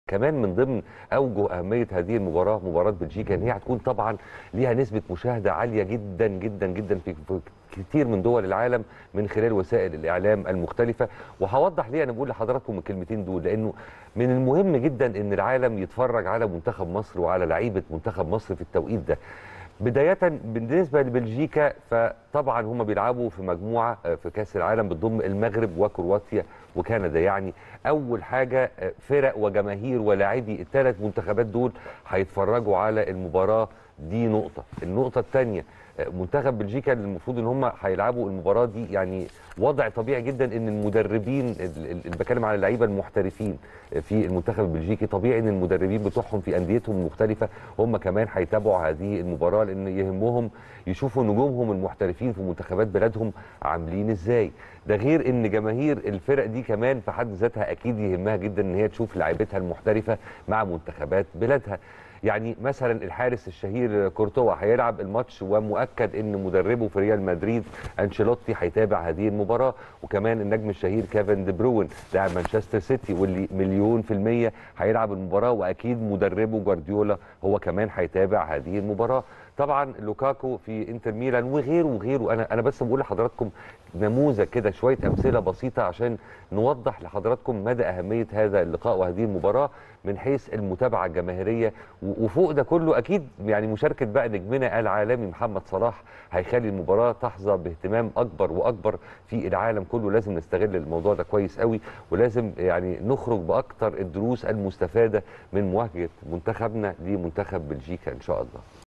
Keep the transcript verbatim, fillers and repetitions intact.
كمان من ضمن اوجه اهميه هذه المباراه مباراه بلجيكا ان هي هتكون طبعا ليها نسبه مشاهده عاليه جدا جدا جدا في كتير من دول العالم من خلال وسائل الاعلام المختلفه. وهوضح ليه انا بقول لحضراتكم الكلمتين دول، لانه من المهم جدا ان العالم يتفرج على منتخب مصر وعلى لعيبه منتخب مصر في التوقيت ده. بداية بالنسبة لبلجيكا فطبعا هم بيلعبوا في مجموعة في كأس العالم بتضم المغرب وكرواتيا وكندا. يعني أول حاجة فرق وجماهير ولاعبي الثلاث منتخبات دول هيتفرجوا على المباراة دي. نقطة. النقطة الثانية منتخب بلجيكا المفروض ان هم هيلعبوا المباراه دي، يعني وضع طبيعي جدا ان المدربين اللي بتكلم على اللعيبه المحترفين في المنتخب البلجيكي طبيعي ان المدربين بتوعهم في انديتهم المختلفه هم كمان هيتابعوا هذه المباراه، لان يهمهم يشوفوا نجومهم المحترفين في منتخبات بلادهم عاملين ازاي. ده غير ان جماهير الفرق دي كمان في حد ذاتها اكيد يهمها جدا ان هي تشوف لاعيبتها المحترفه مع منتخبات بلادها. يعني مثلا الحارس الشهير كورتوا هيلعب الماتش، ومؤكد ان مدربه في ريال مدريد انشيلوتي هيتابع هذه المباراه. وكمان النجم الشهير كيفن دي بروين لاعب مانشستر سيتي واللي مليون في الميه هيلعب المباراه، واكيد مدربه جوارديولا هو كمان هيتابع هذه المباراه. طبعا لوكاكو في انتر ميلان وغيره وغيره. انا انا بس بقول لحضراتكم نموذج كده، شويه امثله بسيطه عشان نوضح لحضراتكم مدى اهميه هذا اللقاء وهذه المباراه من حيث المتابعه الجماهيريه. وفوق ده كله اكيد يعني مشاركه بقى نجمنا العالمي محمد صلاح هيخلي المباراه تحظى باهتمام اكبر واكبر في العالم كله. لازم نستغل الموضوع ده كويس قوي، ولازم يعني نخرج باكتر الدروس المستفاده من مواجهه منتخبنا لمنتخب بلجيكا ان شاء الله.